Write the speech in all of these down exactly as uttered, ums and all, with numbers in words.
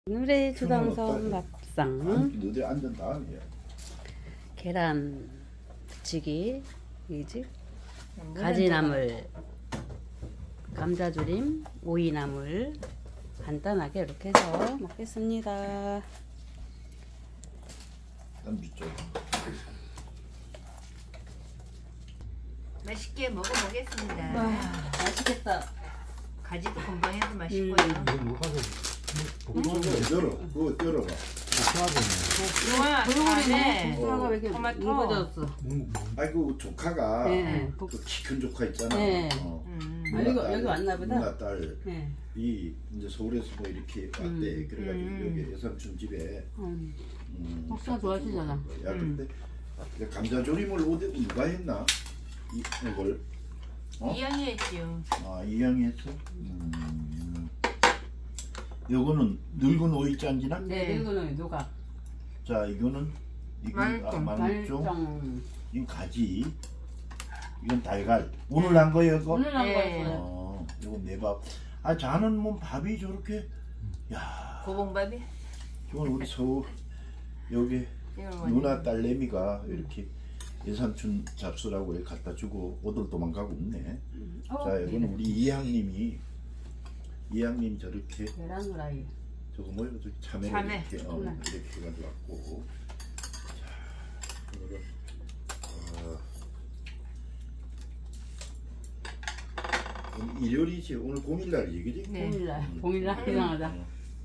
오늘의 주당선 밥상 너들 앉은 다음이야. 계란 부치기, 이지 가지나물, 감자조림, 오이나물 간단하게 이렇게 해서 먹겠습니다. 남주쪽. 맛있게 먹어보겠습니다. 와, 맛있겠다. 가지도 금방 해서 맛있고요. 음. 그거 열어. 그거 열어봐. 좋아, 돌고래네. 잘해. 왜 이렇게 토마토. 묽어졌어? 아이고 조카가 네. 그 키 큰 조카 있잖아. 네. 어. 음. 아, 여기 여기 왔나 보다. 누나 딸이 네. 이제 서울에서 뭐 이렇게 왔대. 음. 그래가지고 음. 여기 여삼촌 집에. 음. 음, 복숭아 좋아하시잖아. 야 근데 음. 감자조림을 어디 누가 했나? 이, 이걸 어? 이양이 했지요. 아 이양이 했어? 음. 요거는 늙은 오이짠지나? 네, 이거는 누가? 자 이거는 이건 아, 말종. 말종. 말종. 이건 가지. 이건 달걀. 오늘 한 거예요, 이거? 오늘 한 네. 거였어요. 어, 이건 내 밥. 아, 자는 뭐 밥이 저렇게. 야, 고봉밥이? 이건 우리 서 여기 이건 누나 딸내미가 이렇게 예삼촌 잡수라고 이렇게 갖다 주고 오들 도망가고 있네. 어, 자, 이건 우리 이양님이 이양님 저렇게 계란 후라이. 저거 뭐예요? 저기 참외 참외. 이렇게 어, 참외. 이렇게 해가지고 왔고. 자, 오늘은 어, 오늘 일요일이지. 오늘 공일날이지, 그지? 네. 공일날. 음. 공일날 이상하다. 어.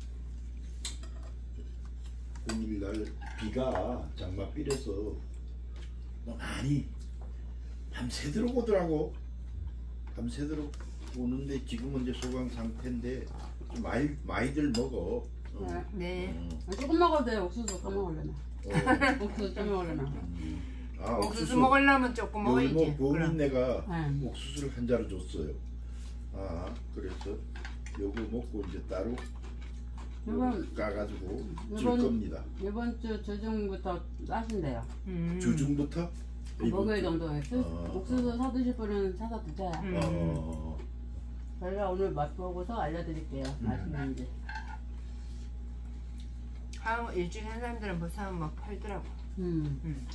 공일날 비가 장맛비려서 많이 밤새도록 오더라고. 밤새도록 오는데 지금은 이제 소강 상태인데 좀 많이 많이들 먹어. 어. 네. 어. 조금 먹어도 돼. 옥수수 까먹으려나. 어. 옥수수 좀 먹으려나. 음. 아, 옥수수 먹으려면 조금 여기 먹어야지. 뭐 보민네가 네. 옥수수를 한 자루 줬어요. 아 그래서 요거 먹고 이제 따로 이번- 까가지고 줄 이번- 겁니다. 이번 주 주중부터 따신대요. 음. 주중부터 먹을 정도에 쓰- 어. 옥수수 사드실 분은 사서 드세요. 음. 어, 저희가 오늘 맛보고서 알려드릴게요. 음. 맛있는지. 한 일주일 한 사람들은 벌써 막 팔더라고. 음. 음.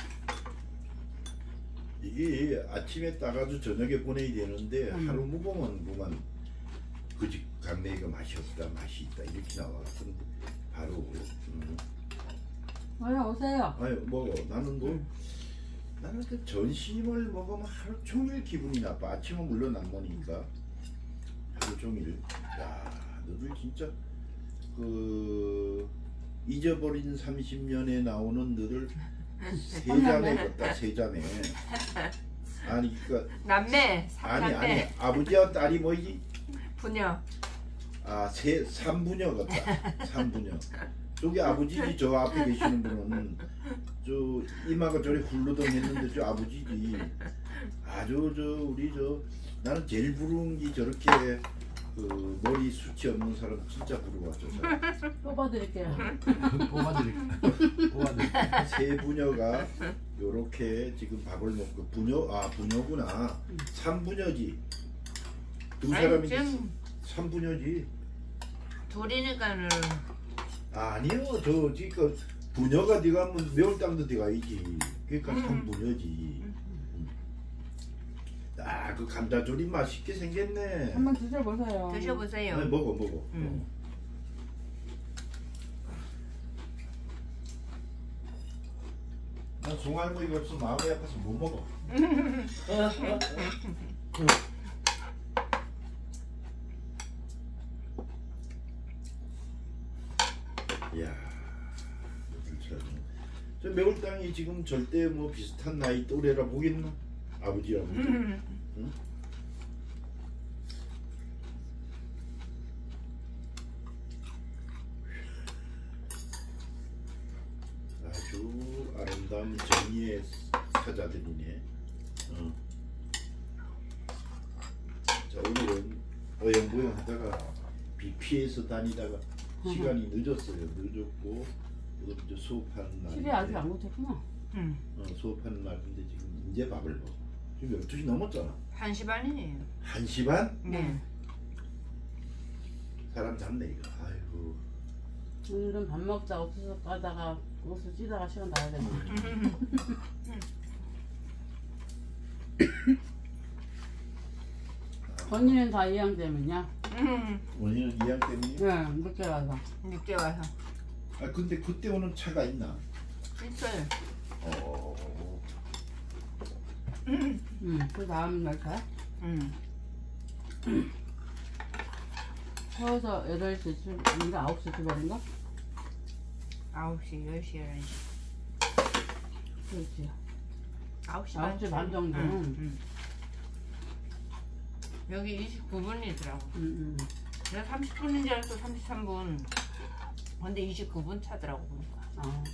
이게 아침에 따가지고 저녁에 보내야 되는데 음. 하루 묵으면 그만 그집 강내가 맛이 없다 맛이 있다 이렇게 나와. 근데 바로 음. 어여 오세요. 아유 먹어. 나는 뭐 음. 나는 그 전심을 먹으면 하루 종일 기분이 나빠. 아침은 물론 안 먹으니까 하루 종일. 야 너들 진짜 그 잊어버린 삼십 년에 나오는 너들 세자매 같다. 세자매. 아니 그니까 남매, 아니 아니 삼남매, 아버지와 딸이 뭐지? 부녀. 아세 삼부녀 같다. 삼부녀. 저기 아버지지. 저 앞에 계시는 분은 저 이마가 저리 훌루덩 했는데 저 아버지지. 아주 저 우리 저 나는 제일 부러운 게 저렇게 그 머리 숱이 없는 사람 진짜 부러워. 저 사람. 뽑아드릴게요. 뽑아드릴게요. 뽑아드릴게요. 세 부녀가 요렇게 지금 밥을 먹고 부녀 아 부녀구나. 삼부녀지. 두 아니, 사람이 지금 삼부녀지. 둘이니까는 아니요, 저 지금 부녀가 네가 하면 매울땅도 네가 있지. 그러니까 음. 삼부녀지. 아, 그 감자조림 맛있게 생겼네. 한번 드셔보세요. 드셔보세요. 아니, 먹어, 먹어. 음. 어. 난 송알모기가 없어 마음이 아파서 못 먹어. 이야, 저 매울땅이 지금 절대 뭐 비슷한 나이 또래라 보겠나? 아버지라고. 응? 아주 아름다운 정의의 사자들이네. 어. 자 오늘은 어영부영 하다가 비 피해서 다니다가 시간이 늦었어요. 늦었고 오늘 이제 수업하는 날. 집이 아직 안 고쳤구나. 음. 어, 수업하는 날인데 지금 이제 밥을 먹어. 지금 열두 시 넘었잖아. 한 시 반이에요. 한 시 반? 네. 사람 잡네 이거. 아이고. 오늘은 밥 먹다 옥수수 까다가 옥수수 찌다가 시간 다 해야 되네. 언니는 다 이양 때문이야? 원인은 이양 때문이? 네, 늦게 와서. 늦게 와서. 아 근데 그때 오는 차가 있나? 있어요. 어. 응, 그 다음 날짜? 응. 서울서 여덟 시쯤인가 아홉 시 출발인가? 아홉 시, 열 시, 열한 시. 그렇지. 아홉 시 아홉 시 반 정도는. 응, 응. 여기 이십구 분이더라고. 응, 응. 내가 삼십 분인 줄 알았어. 삼십삼 분. 근데 이십구 분 차더라고 보니까. 아.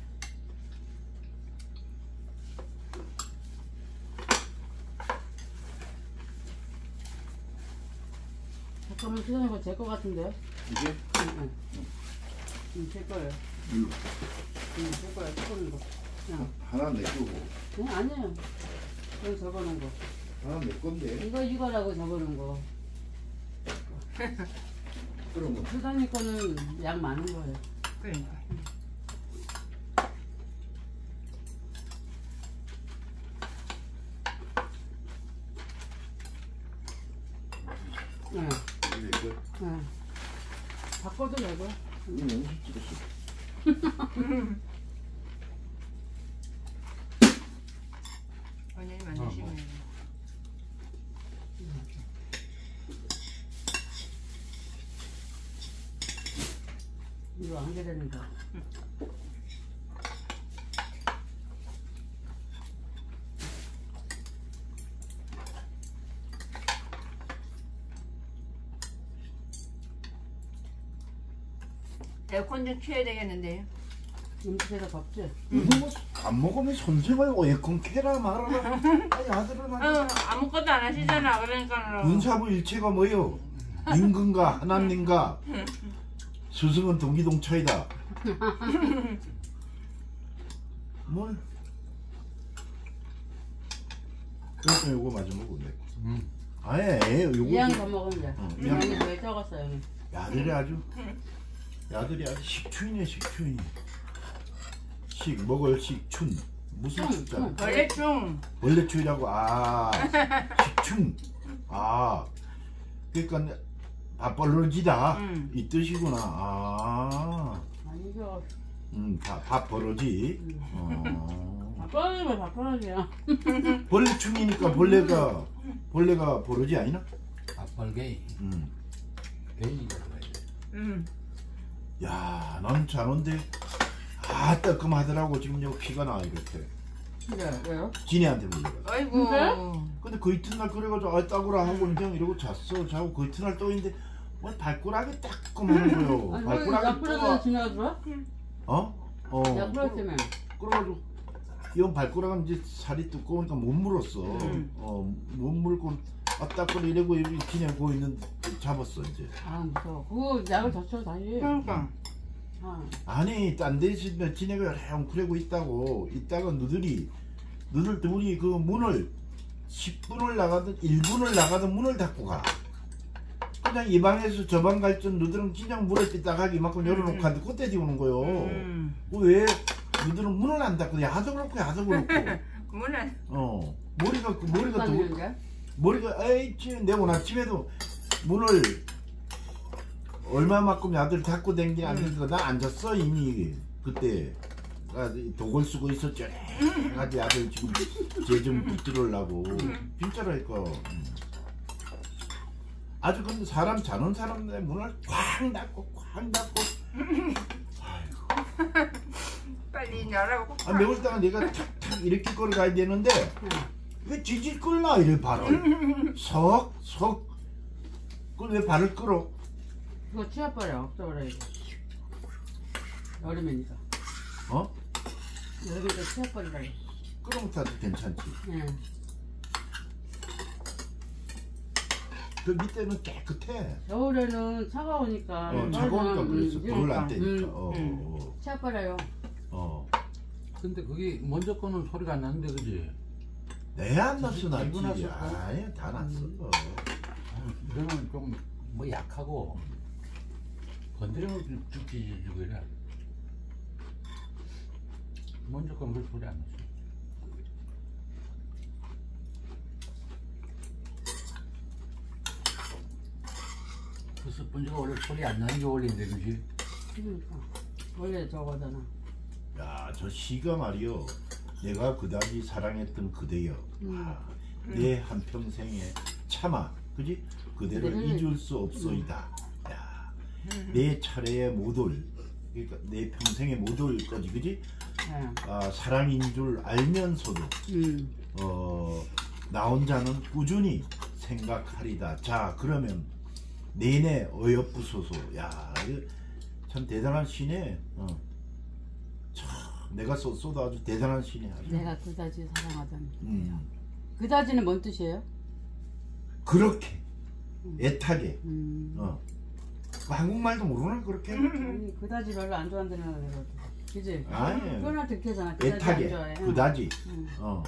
잠깐만 시간이 이거 제거 같은데? 이게? 응, 응. 응, 제 거예요. 이거 응, 제 거야. 적어놓은 거. 그냥. 하나 내 거고 응, 아니에요. 여기 적어놓은 거. 하나 내 건데. 이거 이거라고 적어놓은 거. 그러면 수단이 거는 양 많은 거예요. 그러니까. 응, 이게 이거 응. 바꿔도 되고. 이거 영수 찍었어. 언니 만드시면. 이거 안 되니까. 에어컨 좀 켜야 되겠는데요. 음식에다 덥지? 이거 뭐안 먹으면 선생을 에어컨 캐라 말아라. 아니 아들은 응, 아니. 아무것도 안 하시잖아. 그러니까. 군사부 일체가 뭐요? 임금과 하나님과 스승은 동기동차이다. 뭘? 그래서 요거 마저 먹으면 돼. 음. 아예 요거. 이양 더 먹으면 돼. 어, 이양이 왜 적었어요? 여기? 야들이 아주 야들이 아주 식춘이네 식춘이. 식 먹을 식춘 무슨 춘, 춘자? 춘. 벌레충. 원래춘이라고. 아 식춘. 아 그러니까 밥벌어지다 음. 이 뜻이구나. 아 아니죠. 음, 밥, 밥 벌어지. 음. 어. 바꿔야지, 바꿔야지요. 벌레충이니까 벌레가 벌레가 벌어지 아니나? 앞벌게이. 음. 게이가 들어야 돼. 응. 야, 난 자는데 아 따끔하더라고. 지금 여기 피가 나 이렇게. 네, 왜요? 지네한테 물려가지고. 아이고. 그래? 근데 그 이튿날 그래가지고 아 따구라 하고 그냥 이러고 잤어. 자고 그 이튿날 또 있는데 뭐 발꼬락이 따끔하는 거요. 아니, 거기 발꼬락이 약불에서 또 지나가 들어와? 어? 어. 약불 때문에. 그래가지고 이건 발꼬락은 이제 살이 두꺼우니까 못 물었어. 음. 어, 못 물고 아 따끔 이러고 이렇게 그냥 고 있는 잡았어 이제. 아, 무서워. 그거 약을 더 쳐, 다시. 그러니까. 아, 아니 딴 데서 지네가 렁크레고 있다고. 있다가 너들이 너들 둘이 그 문을 십 분을 나가든 일 분을 나가든 문을 닫고 가. 그냥 이 방에서 저 방 갈 줄 너들은 그냥 문을 삐딱하게 이만큼 열어놓고 하는데 그때 뒤오는 거요. 음. 그 왜 너들은 문을 안 닫고 야도 그렇고 야도 그렇고. 문은. 어 머리가 그 머리가 더 닫는데? 머리가 에이 내가 오늘 아침에도 문을 얼마만큼 야들 닫고 댕기 안 되니까 나 앉았어 이미 그때. 아, 독을 쓰고 있었죠. 가지 아들 지금 쟤좀 붙들으려고 진짜라니까. 아주 근데 사람 자는 사람들 문을 쾅 닫고 쾅 닫고. 아이고. 빨리 열라고. 아 매울 때가 내가 탁탁 이렇게 걸어가야 되는데 왜 지질 끌나 이래 발을 석석 그걸 왜 발을 끌어? 그거 취해버려, 없어버려, 이거. 여름이니까. 어? 여름이니까 취해버리라고. 끌어못 타도 괜찮지. 예. 그 밑에는 깨끗해. 겨울에는 차가우니까. 어, 차가우니까 그랬어. 불을 안 떼니까. 음, 어, 음. 어, 취해버려요. 어. 근데 그게 먼저 거는 소리가 안 나는데 그지? 내 안 났어 나 지고 지 났어? 아예 다 났어. 이거는 좀 뭐 약하고 건드리면 죽지 죽이래 먼저 거는 그 소리 안 났어. 그 스펀지가 원래 소리 안 나는 게 원래인데 그지? 그러니까 원래 저거잖아. 야, 저 시가 말이요. 내가 그다지 사랑했던 그대여. 음. 아, 내 한평생에 참아. 그지? 그대를 그대를- 잊을 수 없소이다. 야, 내 차례에 못 올. 그러니까 내 평생에 못 올 거지. 그지? 네. 아, 사랑인 줄 알면서도 음. 어, 나 혼자는 꾸준히 생각하리다. 자, 그러면 내내 어여쁘소서. 야, 이거 참 대단한 시네. 어. 참, 내가 썼어도 아주 대단한 시네. 아주. 내가 그다지 사랑하다니. 음, 그다지는 뭔 뜻이에요? 그렇게 애타게. 음. 어. 한국말도 모르나 그렇게? 아니, 그다지 별로 안 좋아한다는 거거든. 그지? 아니, 그거나 듣게잖아. 그다지 안 애타게. 좋아해. 그다지. 응. 어.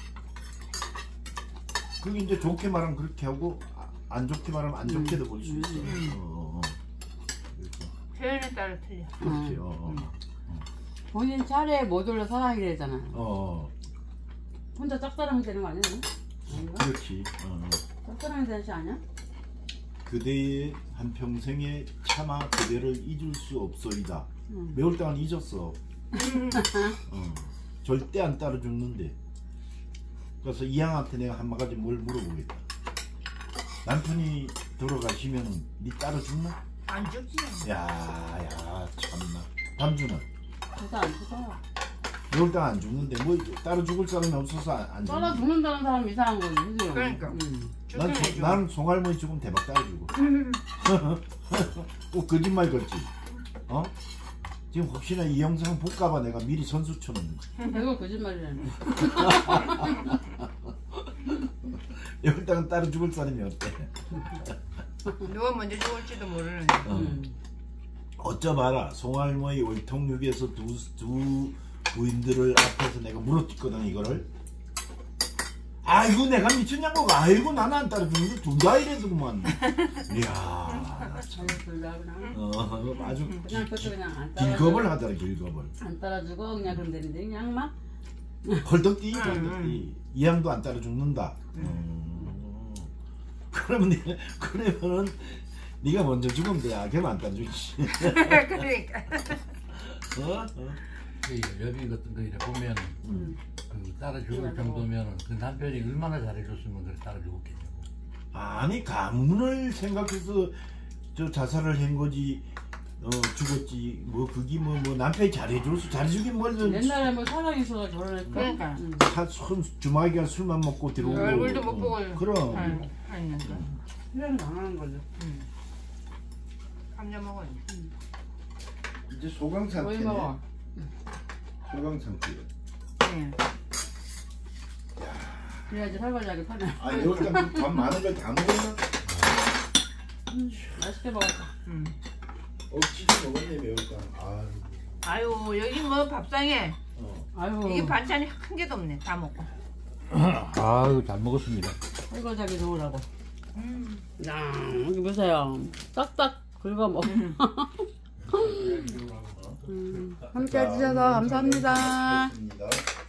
그게 이제 좋게 말하면 그렇게 하고 아, 안 좋게 말하면 안 좋게도 볼 수 있어. 음. 어, 어, 어. 그래서 표현에 따라 틀려. 그렇지. 음. 어, 어. 본인 차례에 못 올라 사랑이래잖아. 어, 어. 혼자 짝사랑이 되는 거 아니야? 아닌가? 그렇지. 어. 짝사랑이 되는 시 아니야? 그대의 한평생에 차마 그대를 잊을 수 없소이다. 응. 매울 땅은 잊었어. 어. 절대 안 따라 죽는데. 그래서 이 양한테 내가 한 가지 뭘 물어보겠다. 남편이 돌아가시면 니 따라 죽나? 안 죽지. 야야 참나. 남주는 그래서 안 죽어. 매울 땅 안 죽는데 뭐 따라 죽을 사람이 없어서 안, 안 따라 죽는. 죽는다는 사람 이상한 거지. 그지? 그러니까. 응. 난, 죽긴 소, 해줘. 난 송할머니 죽으면 대박 따라 죽어. 꼭 거짓말 걸지. 어? 지금 혹시나 이 영상 볼까봐 내가 미리 선수 쳐놓는 거야. 이거 거짓말이라는 일단은 따로 죽을 사람이 없대. 누가 먼저 죽을지도 모르는데. 어. 음. 어쩌봐라 송할머니 월통육에서 두, 두 부인들을 앞에서 내가 물어뜯거든 이거를. 아이고 내가 미쳤냐고. 아이고 나는 안 따라 죽는데 둘 다 이래도구만. 이야 참. 둘다 그냥 어, 아주 그냥 그것도 그냥 안 길겁을 따라주고 하더라 길겁을. 안 따라주고 그냥 그럼 되는데 그냥 막 헐떡뛰 응, 헐떡뛰. 이 양도 안 따라 죽는다. 음. 그러면 네, 그러면은 네가 먼저 죽으면 돼. 아, 걔는 안 따라 죽지. 그러니까. 어? 어? 그 여비 같은 거 이래 보면 음. 그 따라 죽을 정도면 그 남편이 얼마나 잘해줬으면 그래 따라 죽었겠냐고. 아니 가문을 생각해서 저 자살을 한 거지. 어 죽었지. 뭐 그게 뭐 뭐 남편이 잘해줘서 잘해주긴 뭘. 옛날에 뭐 사랑이 있어서 결혼했까? 그러니까. 응. 다 술, 주말에 술만 먹고 들어오고. 얼굴도 못 어, 보고. 그럼. 응, 했는데. 그냥 당하는 거죠. 응. 감자 먹어. 이제 소강 거의 상태네. 먹어. 소강 상태. 응. 그래야지 설거지하게 편해. 아 이럴 때밥 많은 걸 다 먹었나? 음, 맛있게 먹었어. 응. 억지로 먹었네 매울까. 아. 아유 여기 뭐 밥상에 어. 아이고. 이게 반찬이 한 개도 없네. 다 먹고. 아유 잘 먹었습니다. 설거지하기 좋으라고. 음. 야, 여기 보세요. 딱딱 긁어 먹어. 음, 함께 해주셔서 감사합니다. 고맙습니다.